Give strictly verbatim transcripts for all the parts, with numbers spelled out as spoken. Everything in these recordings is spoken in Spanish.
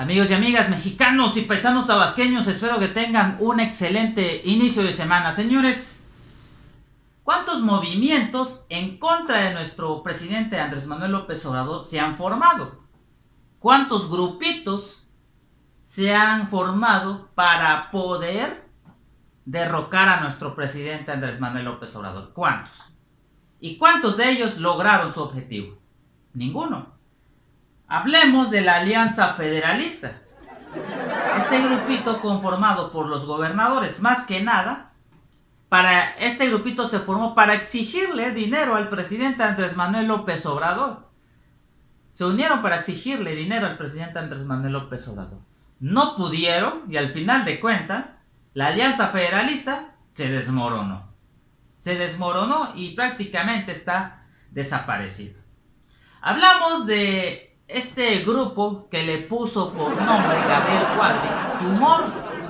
Amigos y amigas mexicanos y paisanos tabasqueños, espero que tengan un excelente inicio de semana. Señores, ¿cuántos movimientos en contra de nuestro presidente Andrés Manuel López Obrador se han formado? ¿Cuántos grupitos se han formado para poder derrocar a nuestro presidente Andrés Manuel López Obrador? ¿Cuántos? ¿Y cuántos de ellos lograron su objetivo? Ninguno. Hablemos de la Alianza Federalista. Este grupito conformado por los gobernadores, más que nada, para este grupito se formó para exigirle dinero al presidente Andrés Manuel López Obrador. Se unieron para exigirle dinero al presidente Andrés Manuel López Obrador. No pudieron y al final de cuentas, la Alianza Federalista se desmoronó. Se desmoronó y prácticamente está desaparecido. Hablamos de este grupo que le puso por nombre Gabriel Cuadri, Tumor,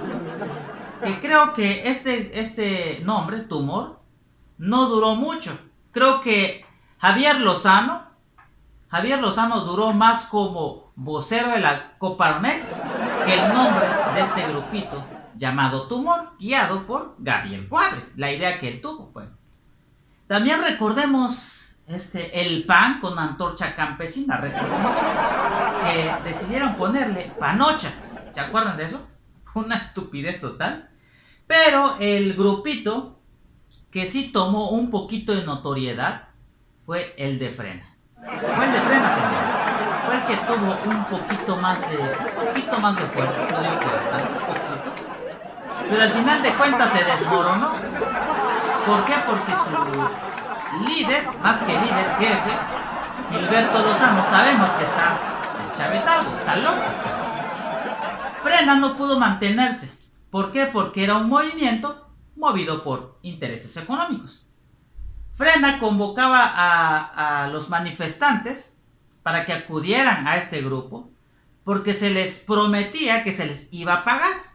que creo que este, este nombre, Tumor, no duró mucho. Creo que Javier Lozano, Javier Lozano duró más como vocero de la Coparmex que el nombre de este grupito llamado Tumor, guiado por Gabriel Cuadri, la idea que él tuvo. Pues. También recordemos Este, el P A N con antorcha campesina, recordemos que decidieron ponerle panocha, ¿se acuerdan de eso? Una estupidez total, pero el grupito que sí tomó un poquito de notoriedad fue el de Frena, fue el de Frena, señor, fue el que tuvo un poquito más de, un poquito más de fuerza, no digo que bastante, un poquito, pero al final de cuentas se desmoronó. ¿Por qué? Porque su líder, más que líder, jefe, Gilberto Lozano, sabemos que está deschavetado, está loco. Frena no pudo mantenerse. ¿Por qué? Porque era un movimiento movido por intereses económicos. Frena convocaba a, a los manifestantes para que acudieran a este grupo porque se les prometía que se les iba a pagar.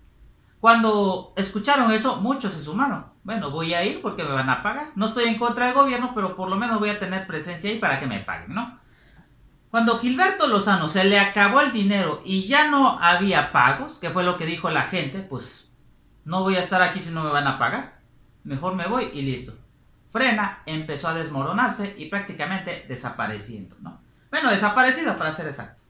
Cuando escucharon eso, muchos se sumaron. Bueno, voy a ir porque me van a pagar. No estoy en contra del gobierno, pero por lo menos voy a tener presencia ahí para que me paguen, ¿no? Cuando Gilberto Lozano se le acabó el dinero y ya no había pagos, que fue lo que dijo la gente, pues no voy a estar aquí si no me van a pagar. Mejor me voy y listo. Frena empezó a desmoronarse y prácticamente desapareciendo, ¿no? Bueno, desaparecido para ser exacto.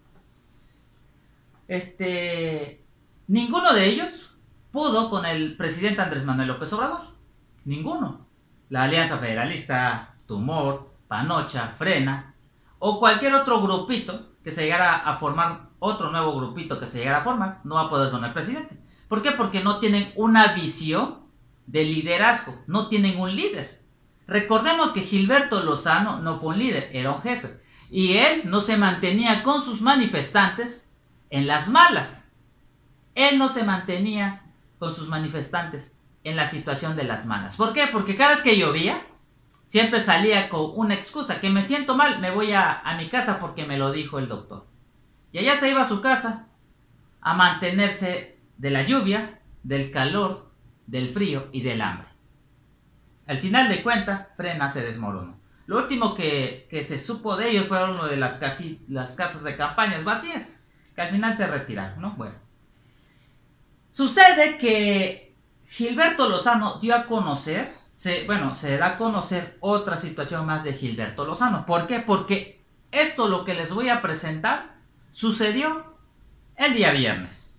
Este... Ninguno de ellos pudo con el presidente Andrés Manuel López Obrador. Ninguno. La Alianza Federalista, Tumor, Panocha, Frena o cualquier otro grupito que se llegara a formar, otro nuevo grupito que se llegara a formar, no va a poder con el presidente. ¿Por qué? Porque no tienen una visión de liderazgo, no tienen un líder. Recordemos que Gilberto Lozano no fue un líder, era un jefe. Y él no se mantenía con sus manifestantes en las malas. Él no se mantenía con sus manifestantes en la situación de las malas. ¿Por qué? Porque cada vez que llovía, siempre salía con una excusa, que me siento mal, me voy a, a mi casa porque me lo dijo el doctor. Y allá se iba a su casa a mantenerse de la lluvia, del calor, del frío y del hambre. Al final de cuentas, Frena se desmoronó. Lo último que, que se supo de ellos fueron lo de las, casi, las casas de campañas vacías, que al final se retiraron, ¿no? Bueno. Sucede que Gilberto Lozano dio a conocer, se, bueno, se da a conocer otra situación más de Gilberto Lozano. ¿Por qué? Porque esto, lo que les voy a presentar, sucedió el día viernes.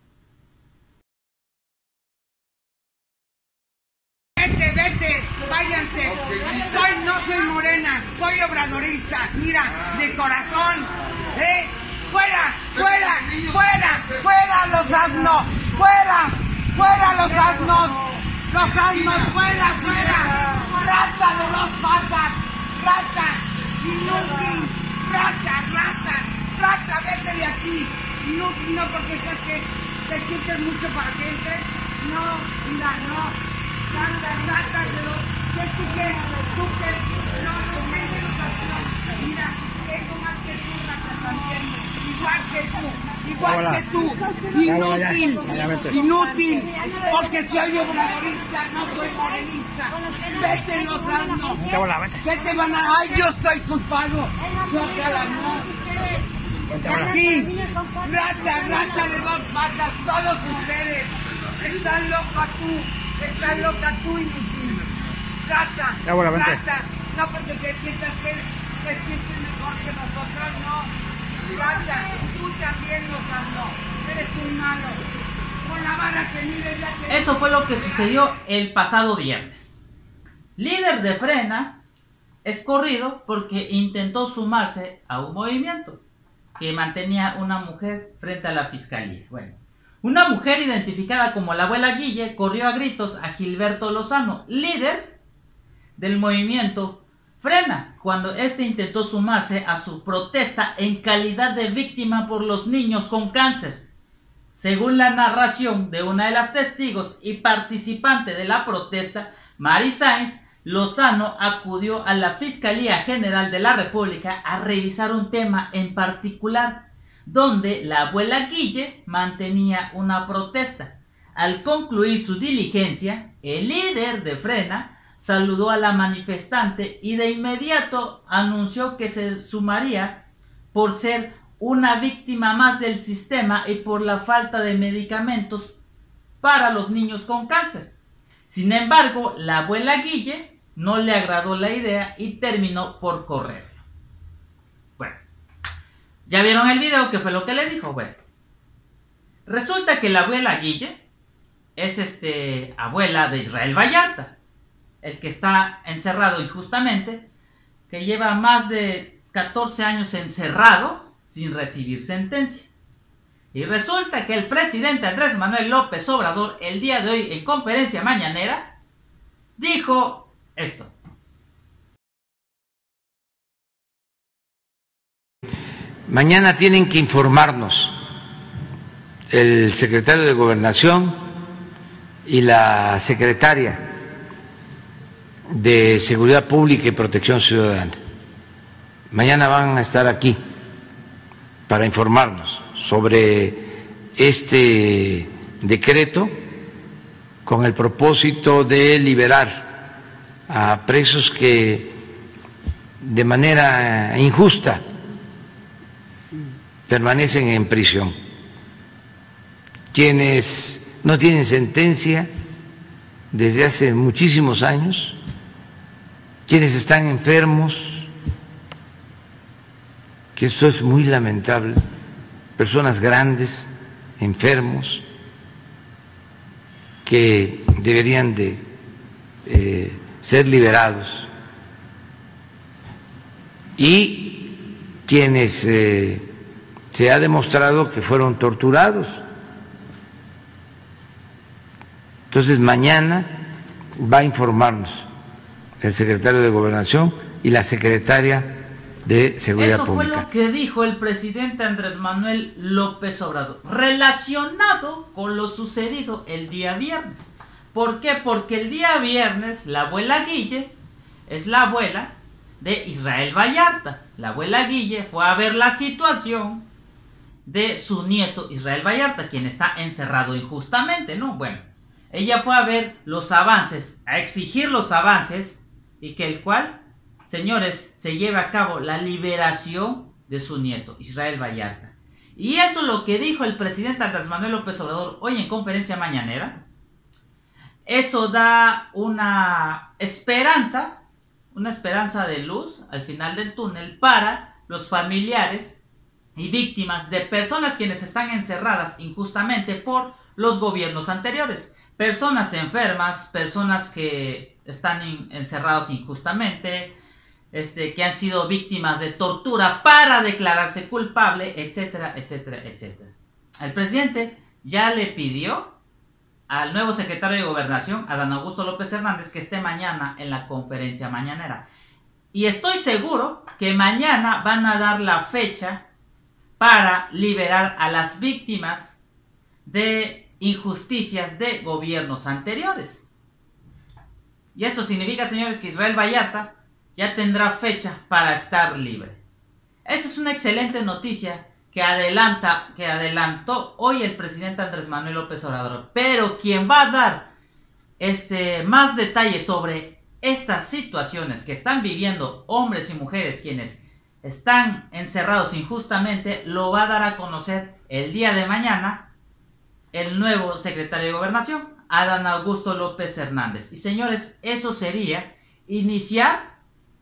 Vete, vete, váyanse. Soy, no soy morena, soy obradorista. Mira, de corazón, ¿eh? ¡Fuera, fuera, fuera, fuera los asnos! ¡Fuera! ¡Fuera los asnos! ¡Los asnos! ¡Fuera, fuera! ¡Rata de dos patas! ¡Rata! ¡Inútil! ¡Rata, rata! ¡Rata, vete de aquí! Inútil, no, porque sabes que te sientes mucho para que entres. No, mira, no. Rata, rata de dos... ¿Qué tú qué? ¿Tú qué? No, no, vete los asnos. Mira, tengo más que tú, rata, también. Igual que tú, igual que tú, inútil, inútil, porque soy obradorista, no soy morenista. Vete los asnos, ¿qué te van a...? Ay, yo estoy culpado, chócala, no. Sí, rata, rata de dos patas, todos ustedes. Están loca tú, están loca tú, inútil. Rata, rata. No porque te sientas que te sientes mejor que nosotros, no. Rata, tú también nos habló. Eres un malo. Con la vara que mires ya que... Eso fue lo que sucedió el pasado viernes. Líder de Frena es corrido porque intentó sumarse a un movimiento que mantenía una mujer frente a la fiscalía. Bueno, una mujer identificada como la abuela Guille corrió a gritos a Gilberto Lozano, líder del movimiento Frena, cuando este intentó sumarse a su protesta en calidad de víctima por los niños con cáncer. Según la narración de una de las testigos y participante de la protesta, Mari Sáenz, Lozano acudió a la Fiscalía General de la República a revisar un tema en particular, donde la abuela Guille mantenía una protesta. Al concluir su diligencia, el líder de Frena saludó a la manifestante y de inmediato anunció que se sumaría por ser una víctima más del sistema y por la falta de medicamentos para los niños con cáncer. Sin embargo, la abuela Guille no le agradó la idea y terminó por correrlo. Bueno, ¿ya vieron el video? ¿Qué fue lo que le dijo? Bueno, resulta que la abuela Guille es este, abuela de Israel Vallarta, el que está encerrado injustamente, que lleva más de catorce años encerrado sin recibir sentencia. Y resulta que el presidente Andrés Manuel López Obrador, el día de hoy en conferencia mañanera, dijo esto. Mañana tienen que informarnos el secretario de Gobernación y la secretaria de Seguridad Pública y Protección Ciudadana. Mañana van a estar aquí para informarnos sobre este decreto con el propósito de liberar a presos que de manera injusta permanecen en prisión, quienes no tienen sentencia desde hace muchísimos años, quienes están enfermos, que esto es muy lamentable, personas grandes, enfermos, que deberían de eh, ser liberados, y quienes eh, se ha demostrado que fueron torturados. Entonces mañana va a informarnos el secretario de Gobernación y la secretaria de Seguridad Eso Pública. fue lo que dijo el presidente Andrés Manuel López Obrador, relacionado con lo sucedido el día viernes. ¿Por qué? Porque el día viernes la abuela Guille es la abuela de Israel Vallarta. La abuela Guille fue a ver la situación de su nieto Israel Vallarta, quien está encerrado injustamente, ¿no? Bueno, ella fue a ver los avances, a exigir los avances y que el cual, señores, se lleve a cabo la liberación de su nieto Israel Vallarta. Y eso es lo que dijo el presidente Andrés Manuel López Obrador hoy en conferencia mañanera. Eso da una esperanza, una esperanza de luz al final del túnel para los familiares y víctimas de personas quienes están encerradas injustamente por los gobiernos anteriores. Personas enfermas, personas que están in, encerrados injustamente, este, que han sido víctimas de tortura para declararse culpable, etcétera, etcétera, etcétera. El presidente ya le pidió al nuevo secretario de Gobernación, Adán Augusto López Hernández, que esté mañana en la conferencia mañanera. Y estoy seguro que mañana van a dar la fecha para liberar a las víctimas de injusticias de gobiernos anteriores. Y esto significa, señores, que Israel Vallarta ya tendrá fecha para estar libre. Esa es una excelente noticia que adelanta, que adelantó hoy el presidente Andrés Manuel López Obrador. Pero quien va a dar este, más detalles sobre estas situaciones que están viviendo hombres y mujeres quienes están encerrados injustamente, lo va a dar a conocer el día de mañana el nuevo secretario de Gobernación, Adán Augusto López Hernández. Y señores, eso sería iniciar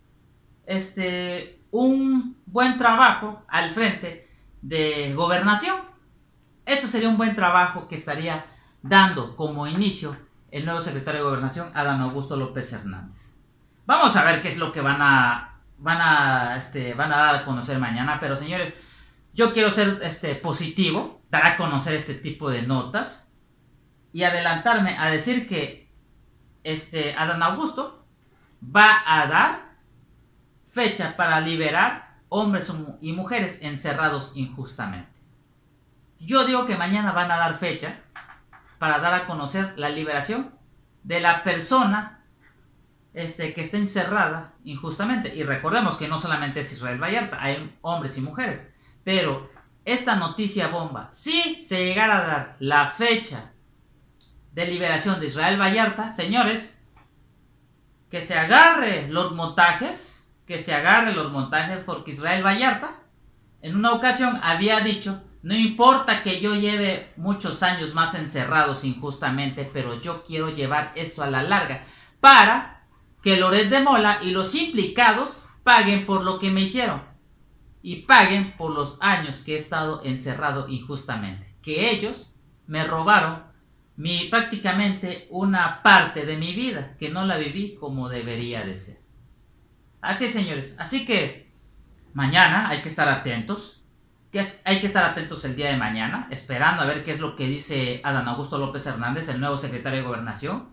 este, un buen trabajo al frente de Gobernación. Eso sería un buen trabajo que estaría dando como inicio el nuevo secretario de Gobernación, Adán Augusto López Hernández. Vamos a ver qué es lo que van a, van a, este, van a dar a conocer mañana. Pero señores, yo quiero ser este, positivo, dar a conocer este tipo de notas y adelantarme a decir que este Adán Augusto va a dar fecha para liberar hombres y mujeres encerrados injustamente. Yo digo que mañana van a dar fecha para dar a conocer la liberación de la persona este, que está encerrada injustamente. Y recordemos que no solamente es Israel Vallarta, hay hombres y mujeres. Pero esta noticia bomba, si se llegara a dar la fecha de liberación de Israel Vallarta, señores, que se agarre los montajes, que se agarre los montajes, porque Israel Vallarta en una ocasión había dicho: no importa que yo lleve muchos años más encerrados injustamente, pero yo quiero llevar esto a la larga para que Loret de Mola y los implicados paguen por lo que me hicieron y paguen por los años que he estado encerrado injustamente, que ellos me robaron mi prácticamente una parte de mi vida que no la viví como debería de ser. Así es, señores, así que mañana hay que estar atentos. Hay que estar atentos el día de mañana, esperando a ver qué es lo que dice Adán Augusto López Hernández, el nuevo secretario de Gobernación.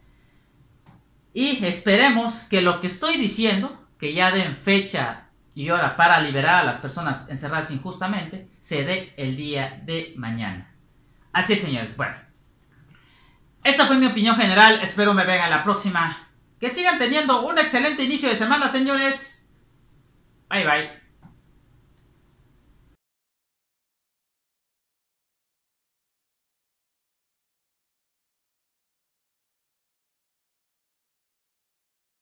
Y esperemos que lo que estoy diciendo, que ya den fecha y hora para liberar a las personas encerradas injustamente, se dé el día de mañana. Así es, señores. Bueno, esta fue mi opinión general. Espero me vean a la próxima. Que sigan teniendo un excelente inicio de semana, señores. Bye, bye.